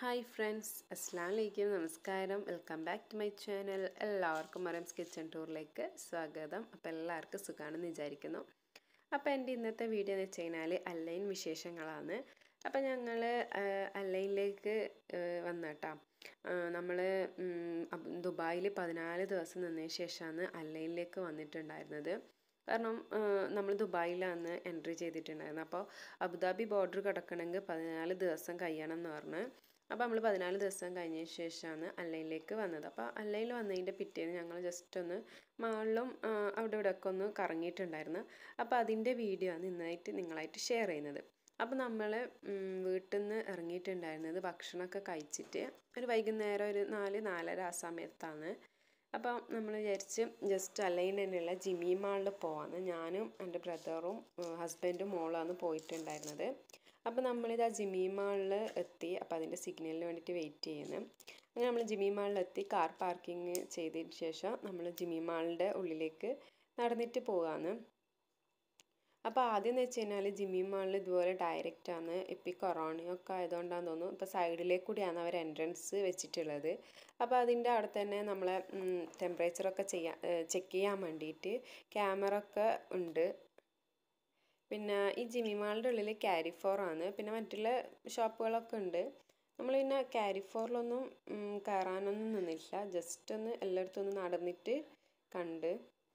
Hi friends, Assalamualaikum, Namaskaram, welcome back to my channel. എല്ലാവർക്കും Mariyam's kitchen ടൂറിലേക്ക് സ്വാഗതം. അപ്പോൾ എല്ലാവർക്കും സുഖാണെന്ന് വിചാരിക്കുന്നു. അപ്പോൾ എൻ്റെ ഇന്നത്തെ വീഡിയോ എന്ന് വെച്ച് കഴിഞ്ഞാൽ അല്ലൈൻ വിശേഷങ്ങളാണ്. അപ്പോൾ ഞങ്ങൾ അല്ലൈനിലേക്ക് വന്നേട്ടാ. നമ്മൾ ദുബായിൽ 14 ദിവസം നിന്നതിന് ശേഷമാണ് അല്ലൈനിലേക്ക് വന്നിട്ടുണ്ടായിരുന്നത്. കാരണം നമ്മൾ ദുബായിലാണ് എൻട്രി ചെയ്തിട്ടുണ്ടായിരുന്നത്. അപ്പോൾ അബുദാബി ബോർഡർ കിടക്കണമെങ്കിൽ 14 ദിവസം കഴിയണം എന്ന് പറഞ്ഞ്. അപ്പോൾ നമ്മൾ 14 ദിവസം കഴിഞ്ഞതിന് ശേഷമാണ് അല്ലൈനിലേക്ക് വന്നത്. അപ്പോൾ അല്ലൈനിൽ വന്നതിൻ്റെ പിറ്റേന്ന് ഞങ്ങൾ ജസ്റ്റ് ഒന്ന് മാളിലും അവിടെ ഇവിടെയൊക്കെ ഒന്ന് കറങ്ങിയിട്ടുണ്ടായിരുന്നു. അപ്പോൾ അതിൻ്റെ വീഡിയോ ആണ് ഇന്നായിട്ട് നിങ്ങളായിട്ട് ഷെയർ ചെയ്യുന്നത്. അപ്പോൾ നമ്മൾ വീട്ടിൽ നിന്ന് ഇറങ്ങിയിട്ടുണ്ടായിരുന്നത് ഭക്ഷണമൊക്കെ കഴിച്ചിട്ട് ഒരു വൈകുന്നേരം ഒരു 4-4:30 ആ സമയത്താണ്. അപ്പോൾ നമ്മൾ വിചാരിച്ച് ജസ്റ്റ് അല്ലൈൻ തന്നെയുള്ള ജിമ്മി മാളിൽ പോവാന്ന്. ഞാനും എൻ്റെ ബ്രദറും ഹസ്ബൻഡും മോളാണ് പോയിട്ടുണ്ടായിരുന്നത്. അപ്പോൾ നമ്മളിത് ആ ജിമ്മി മാളിൽ എത്തി. അപ്പോൾ അതിൻ്റെ സിഗ്നലിന് വേണ്ടിയിട്ട് വെയിറ്റ് ചെയ്യുന്നു. അങ്ങനെ നമ്മൾ ജിമ്മി മാളിലെത്തി കാർ പാർക്കിങ് ചെയ്തതിന് ശേഷം നമ്മൾ ജിമ്മി മാളിൻ്റെ ഉള്ളിലേക്ക് നടന്നിട്ട് പോകാമെന്ന്. അപ്പോൾ ആദ്യം എന്ന് വെച്ച് കഴിഞ്ഞാൽ ജിമ്മി മാളിൽ ഇതുപോലെ ഡയറക്റ്റാണ്. ഇപ്പോൾ ഈ കൊറോണയൊക്കെ ആയതുകൊണ്ടാണെന്ന് തോന്നുന്നു ഇപ്പോൾ സൈഡിലേക്ക് കൂടിയാണ് അവർ എൻട്രൻസ് വെച്ചിട്ടുള്ളത്. അപ്പോൾ അതിൻ്റെ അവിടെ തന്നെ നമ്മളെ ടെമ്പറേച്ചറൊക്കെ ചെക്ക് ചെയ്യാൻ വേണ്ടിയിട്ട് ക്യാമറ ഒക്കെ ഉണ്ട്. പിന്നെ ഈ ജിമ്മി മാളിൻ്റെ ഉള്ളിൽ ക്യാരിഫോറാണ്. പിന്നെ മറ്റുള്ള ഷോപ്പുകളൊക്കെ ഉണ്ട്. നമ്മൾ പിന്നെ ക്യാരിഫോറിലൊന്നും കയറാനൊന്നും നിന്നില്ല. ജസ്റ്റ് ഒന്ന് എല്ലായിടത്തും ഒന്ന് നടന്നിട്ട് കണ്ട്.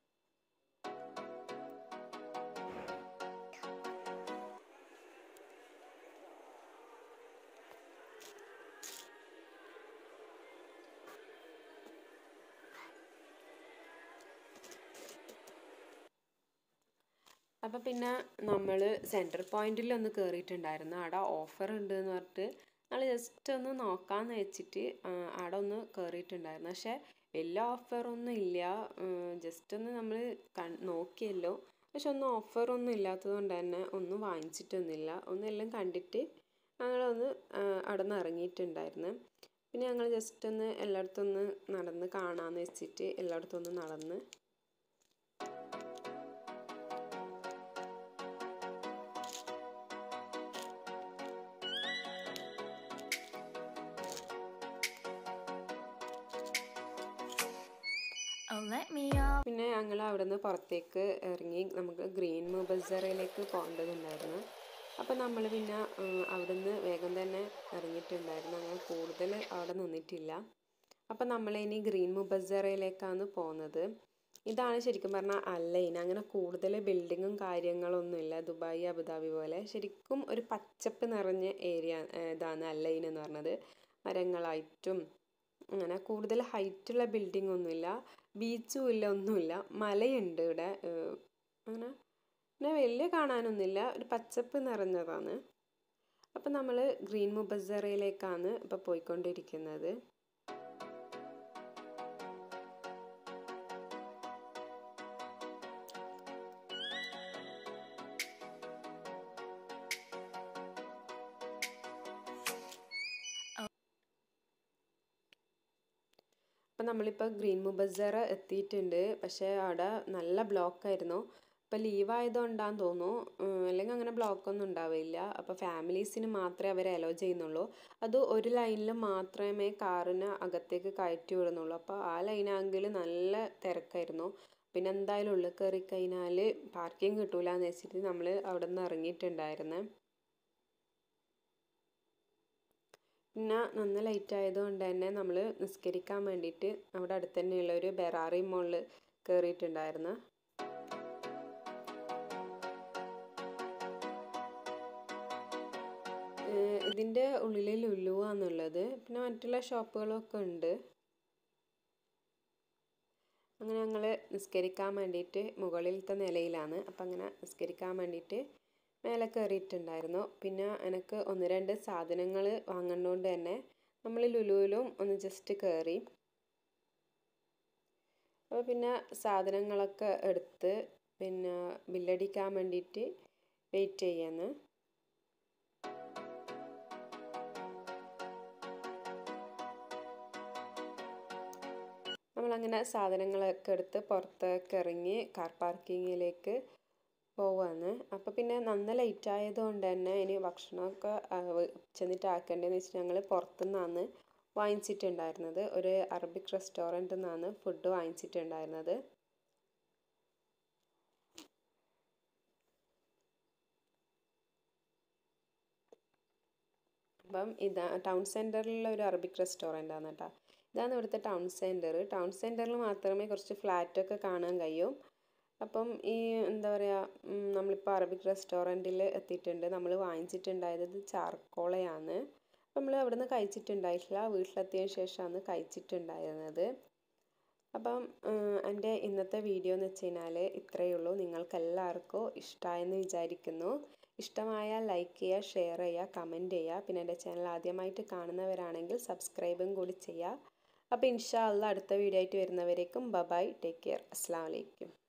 അപ്പോൾ പിന്നെ നമ്മൾ സെൻട്രൽ പോയിന്റിലൊന്ന് കയറിയിട്ടുണ്ടായിരുന്നു. അവിടെ ഓഫർ ഉണ്ട് എന്ന് പറഞ്ഞിട്ട് നമ്മൾ ജസ്റ്റ് ഒന്ന് നോക്കാമെന്ന് വെച്ചിട്ട് അവിടെ ഒന്ന് കയറിയിട്ടുണ്ടായിരുന്നു. പക്ഷേ വലിയ ഓഫറൊന്നും ഇല്ല. ജസ്റ്റ് ഒന്ന് നമ്മൾ നോക്കിയല്ലോ. പക്ഷെ ഒന്നും ഓഫറൊന്നും ഇല്ലാത്തത് കൊണ്ട് തന്നെ ഒന്നും വാങ്ങിച്ചിട്ടൊന്നുമില്ല. ഒന്നെല്ലാം കണ്ടിട്ട് ഞങ്ങളൊന്ന് അവിടെ നിന്ന് ഇറങ്ങിയിട്ടുണ്ടായിരുന്നു. പിന്നെ ഞങ്ങൾ ജസ്റ്റ് ഒന്ന് എല്ലായിടത്തും ഒന്ന് നടന്ന് കാണാമെന്ന് വെച്ചിട്ട് എല്ലായിടത്തും ഒന്ന് നടന്ന്. പിന്നെ ഞങ്ങൾ അവിടെ നിന്ന് പുറത്തേക്ക് ഇറങ്ങി നമുക്ക് ഗ്രീൻ മുബസറയിലേക്ക് പോകേണ്ടതുണ്ടായിരുന്നു. അപ്പോൾ നമ്മൾ പിന്നെ അവിടെ നിന്ന് വേഗം തന്നെ ഇറങ്ങിയിട്ടുണ്ടായിരുന്നു. ഞങ്ങൾ കൂടുതൽ അവിടെ നിന്നിട്ടില്ല. അപ്പോൾ നമ്മളിനി ഗ്രീൻ മുബസറയിലേക്കാണ് പോകുന്നത്. ഇതാണ് ശരിക്കും പറഞ്ഞാൽ അല്ലൈൻ. അങ്ങനെ കൂടുതൽ ബിൽഡിങ്ങും കാര്യങ്ങളൊന്നുമില്ല ദുബായ് അബുദാബി പോലെ. ശരിക്കും ഒരു പച്ചപ്പ് നിറഞ്ഞ ഏരിയ ഇതാണ് അല്ലൈൻ എന്ന് പറഞ്ഞത്. മരങ്ങളായിട്ടും അങ്ങനെ കൂടുതൽ ഹൈറ്റുള്ള ബിൽഡിംഗ് ഒന്നുമില്ല, ബീച്ചും ഇല്ല, ഒന്നുമില്ല. മലയുണ്ട് ഇവിടെ. അങ്ങനെ പിന്നെ വലിയ കാണാനൊന്നുമില്ല, ഒരു പച്ചപ്പ് നിറഞ്ഞതാണ്. അപ്പം നമ്മൾ ഗ്രീൻ മുബസറയിലേക്കാണ് ഇപ്പോൾ പോയിക്കൊണ്ടിരിക്കുന്നത്. അപ്പം നമ്മളിപ്പോൾ ഗ്രീൻ മുബസറ എത്തിയിട്ടുണ്ട്. പക്ഷേ അവിടെ നല്ല ബ്ലോക്കായിരുന്നു. ഇപ്പോൾ ലീവായതുകൊണ്ടാന്ന് തോന്നുന്നു. അല്ലെങ്കിൽ അങ്ങനെ ബ്ലോക്കൊന്നും ഉണ്ടാവില്ല. അപ്പോൾ ഫാമിലീസിന് മാത്രമേ അവർ അലോ ചെയ്യുന്നുള്ളൂ. അത് ഒരു ലൈനിൽ മാത്രമേ കാറിന് അകത്തേക്ക് കയറ്റി വിടുന്നുള്ളൂ. അപ്പോൾ ആ ലൈനാണെങ്കിൽ നല്ല തിരക്കായിരുന്നു. പിന്നെ എന്തായാലും ഉള്ളിൽ കയറി കഴിഞ്ഞാൽ പാർക്കിംഗ് കിട്ടൂല എന്ന് വെച്ചിട്ട് നമ്മൾ അവിടെ നിന്ന് ഇറങ്ങിയിട്ടുണ്ടായിരുന്നു. പിന്നെ നന്ന ലൈറ്റ് ആയതുകൊണ്ട് തന്നെ നമ്മൾ നിസ്കരിക്കാൻ വേണ്ടിയിട്ട് അവിടെ അടുത്ത് തന്നെയുള്ള ഒരു ബെറാറി മോളിൽ കയറിയിട്ടുണ്ടായിരുന്നു. ഇതിൻ്റെ ഉള്ളിൽ ലുലുവാന്നുള്ളത്. പിന്നെ മറ്റുള്ള ഷോപ്പുകളൊക്കെ ഉണ്ട്. അങ്ങനെ ഞങ്ങൾ നിസ്കരിക്കാൻ വേണ്ടിയിട്ട് മുകളിലത്തെ നിലയിലാണ്. അപ്പം അങ്ങനെ നിസ്കരിക്കാൻ വേണ്ടിയിട്ട് മേലെ കയറിയിട്ടുണ്ടായിരുന്നു. പിന്നെ എനിക്ക് 1-2 സാധനങ്ങൾ വാങ്ങുന്നതുകൊണ്ട് തന്നെ നമ്മൾ ലുലുവിലും ഒന്ന് ജസ്റ്റ് കയറി. അപ്പോൾ പിന്നെ സാധനങ്ങളൊക്കെ എടുത്ത് പിന്നെ ബില്ലടിക്കാൻ വേണ്ടിയിട്ട് വെയിറ്റ് ചെയ്യാന്ന്. നമ്മളങ്ങനെ സാധനങ്ങളൊക്കെ എടുത്ത് പുറത്തേക്ക് ഇറങ്ങി കാർ പാർക്കിങ്ങിലേക്ക് പോവാന്ന്. അപ്പോൾ പിന്നെ നന്ന ലേറ്റ് ആയതുകൊണ്ട് തന്നെ ഇനി ഭക്ഷണമൊക്കെ ചെന്നിട്ട് ആക്കേണ്ടതെന്ന് വെച്ചിട്ട് ഞങ്ങൾ പുറത്തുനിന്നാണ് വാങ്ങിച്ചിട്ടുണ്ടായിരുന്നത്. ഒരു അറബിക് റെസ്റ്റോറൻറ്റിൽ നിന്നാണ് ഫുഡ് വാങ്ങിച്ചിട്ടുണ്ടായിരുന്നത്. അപ്പം ഇതാ ടൗൺ സെൻറ്ററിലുള്ള ഒരു അറബിക് റെസ്റ്റോറൻ്റ് ആണ് കേട്ടോ. ഇതാണ് ഇവിടുത്തെ ടൗൺ സെൻറ്റർ. ടൗൺ സെൻറ്ററിൽ മാത്രമേ കുറച്ച് ഫ്ലാറ്റൊക്കെ കാണാൻ കഴിയും. അപ്പം ഈ എന്താ പറയുക, നമ്മളിപ്പോൾ അറബിക് റെസ്റ്റോറൻറ്റിൽ എത്തിയിട്ടുണ്ട്. നമ്മൾ വാങ്ങിച്ചിട്ടുണ്ടായത് ചാർക്കോളയാണ്. അപ്പം നമ്മൾ അവിടെ നിന്ന് കഴിച്ചിട്ടുണ്ടായിട്ടില്ല, വീട്ടിലെത്തിയതിന് ശേഷമാണ് കഴിച്ചിട്ടുണ്ടായിരുന്നത്. അപ്പം എൻ്റെ ഇന്നത്തെ വീഡിയോ എന്ന് വെച്ച് കഴിഞ്ഞാൽ ഇത്രയേ ഉള്ളൂ. നിങ്ങൾക്ക് എല്ലാവർക്കും ഇഷ്ടമായെന്ന് വിചാരിക്കുന്നു. ഇഷ്ടമായാൽ ലൈക്ക് ചെയ്യുക, ഷെയർ ചെയ്യുക, കമൻറ്റ് ചെയ്യുക. പിന്നെ എൻ്റെ ചാനൽ ആദ്യമായിട്ട് കാണുന്നവരാണെങ്കിൽ സബ്സ്ക്രൈബും കൂടി ചെയ്യുക. അപ്പോൾ ഇൻഷാ അള്ളാ അടുത്ത വീഡിയോ ആയിട്ട് വരുന്നവരേക്കും ബൈ, ടേക്ക് കെയർ, അസ്സലാമു അലൈക്കും.